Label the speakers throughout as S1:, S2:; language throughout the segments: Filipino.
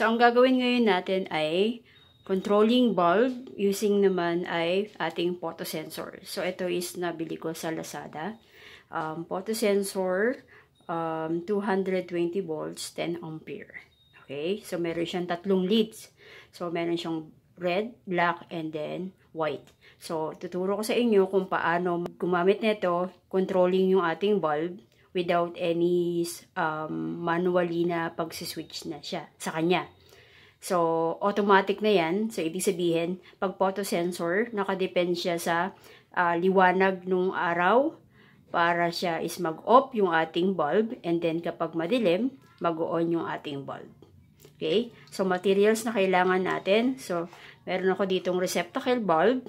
S1: So, ang gagawin ngayon natin ay controlling bulb using naman ay ating photosensor. So, ito is nabili ko sa Lazada. Photosensor, 220 volts, 10 ampere. Okay? So, meron siyang tatlong leads. So, meron siyang red, black, and then white. So, tuturo ko sa inyo kung paano gumamit nito, controlling yung ating bulb without any manually na pagsiswitch na siya sa kanya. So, automatic na yan. So, ibig sabihin, pag photosensor, nakadepend siya sa liwanag ng araw para siya is mag-off yung ating bulb, and then kapag madilim, mag-on yung ating bulb. Okay? So, materials na kailangan natin. So, meron ako ditong receptacle bulb,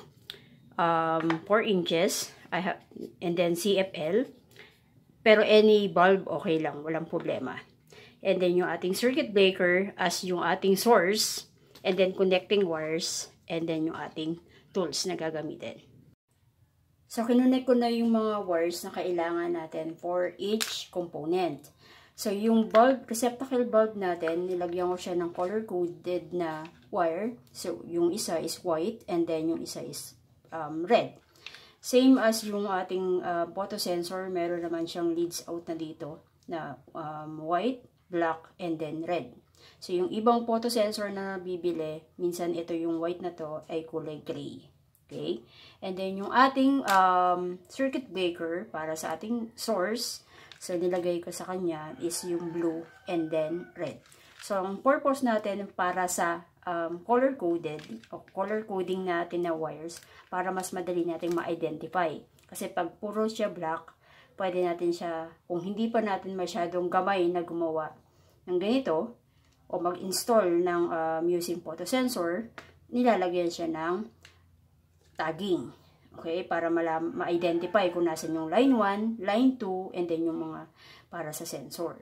S1: 4 inches, and then CFL. Pero any bulb, okay lang. Walang problema. And then yung ating circuit breaker as yung ating source. And then connecting wires. And then yung ating tools na gagamitin. So, kinunik ko na yung mga wires na kailangan natin for each component. So, yung bulb, receptacle bulb natin, nilagyan ko siya ng color-coded na wire. So, yung isa is white and then yung isa is red. Same as yung ating photosensor, meron naman siyang leads out na dito na white, black, and then red. So, yung ibang photosensor na nabibili, minsan ito yung white na to ay kulay gray. Okay? And then yung ating circuit breaker para sa ating source, so nilagay ko sa kanya is yung blue and then red. So, ang purpose natin para sa color coding natin na wires para mas madali natin ma-identify. Kasi pag puro siya black, pwede natin siya, kung hindi pa natin masyadong gamay na gumawa ng ganito, o mag-install ng using photosensor, nilalagyan siya ng tagging. Okay? Para ma-identify kung nasan yung line 1, line 2, and then yung mga para sa sensor.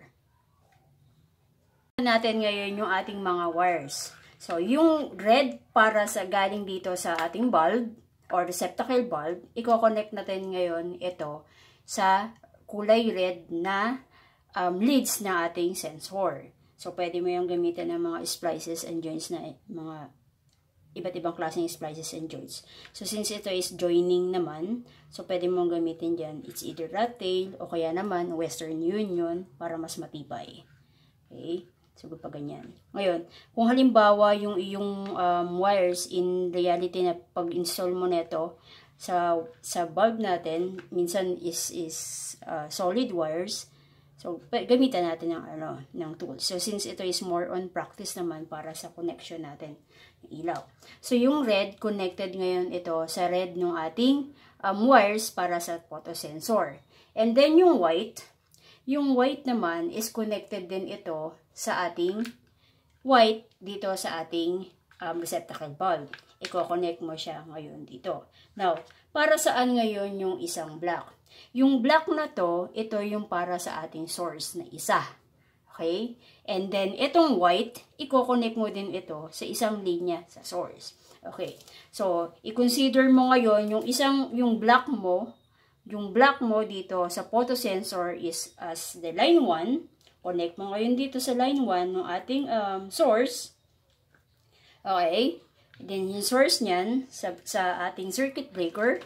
S1: Natin ngayon yung ating mga wires. So, yung red para sa galing dito sa ating bulb or receptacle bulb, i-connect natin ngayon ito sa kulay red na leads na ating sensor. So, pwede mo yung gamitin ng mga splices and joints na mga iba't ibang klaseng splices and joints. So, since ito is joining naman, so pwede mong gamitin dyan. It's either rat tail o kaya naman Western Union para mas matibay. Okay? So, pa ganyan. Ngayon, kung halimbawa yung iyong wires in reality na pag-install mo nito sa bulb natin, minsan is solid wires. So, gamitan natin ng tools. So, since ito is more on practice naman para sa connection natin ng ilaw. So, yung red, connected ngayon ito sa red ng ating wires para sa photosensor. And then, yung white naman is connected din ito sa ating white dito sa ating receptacle bulb. Iko-connect mo siya ngayon dito. Now, para saan ngayon yung isang black? Yung black na to, ito yung para sa ating source na isa. Okay? And then, itong white, iko-connect mo din ito sa isang linya sa source. Okay. So, i-consider mo ngayon yung black mo dito sa photosensor is as the line 1. Connect mo ngayon dito sa line 1 ng ating source. Okay. Then, yung source niyan sa ating circuit breaker.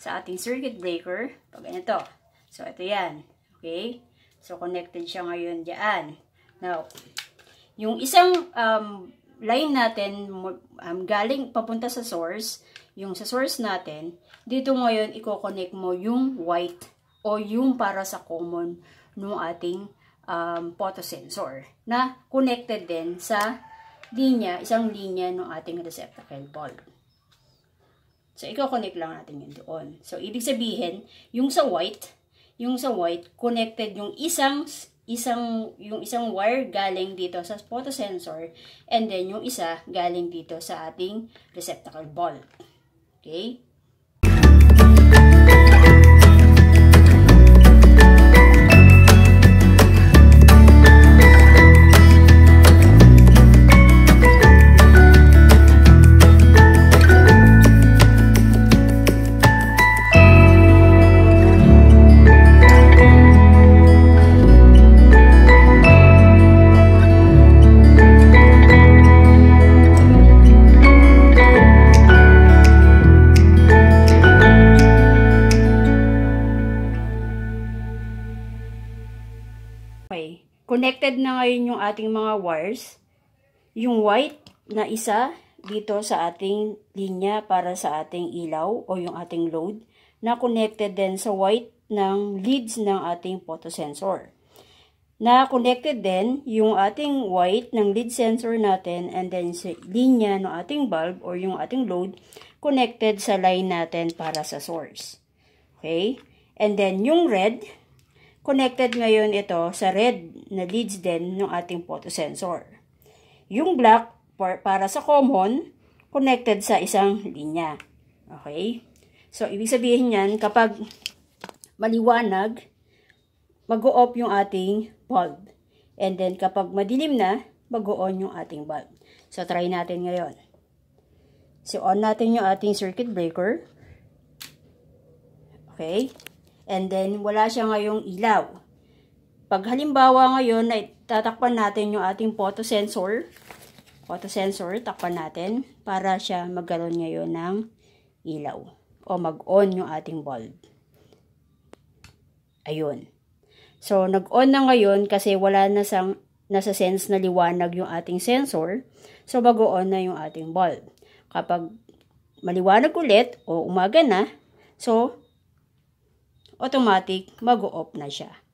S1: Pag ito. So, ito yan. Okay. So, connected siya ngayon dyan. Now, yung isang line natin galing papunta sa source, yung sa source natin, dito ngayon, i-connect mo yung white o yung para sa common ng ating photosensor na connected din sa isang linya ng ating receptacle bulb. So, i-connect lang natin yun doon. So, ibig sabihin, yung sa white, connected yung isang wire galing dito sa photosensor and then yung isa galing dito sa ating receptacle bulb. Okay? Okay. Connected na ngayon yung ating mga wires. Yung white na isa dito sa ating linya para sa ating ilaw o yung ating load na connected din sa white ng leads ng ating photosensor. Na connected din yung ating white ng lead sensor natin and then sa linya ng ating bulb or yung ating load connected sa line natin para sa source. Okay? And then yung red, connected ngayon ito sa red na leads din ng ating photosensor. Yung black, para sa common, connected sa isang linya. Okay? So, ibig sabihin yan, kapag maliwanag, mag-o-off yung ating bulb. And then, kapag madilim na, mag-o-on yung ating bulb. So, try natin ngayon. So, on natin yung ating circuit breaker. Okay? And then, wala siya ngayong ilaw. Pag halimbawa ngayon, tatakpan natin yung ating photosensor. Takpan natin para siya magkaroon ngayon ng ilaw. O mag-on yung ating bulb. Ayun. So, nag-on na ngayon kasi wala na nasa sense na liwanag yung ating sensor. So, mag-on na yung ating bulb. Kapag maliwanag ulit o umaga na, so, automatic mag-o-off na siya.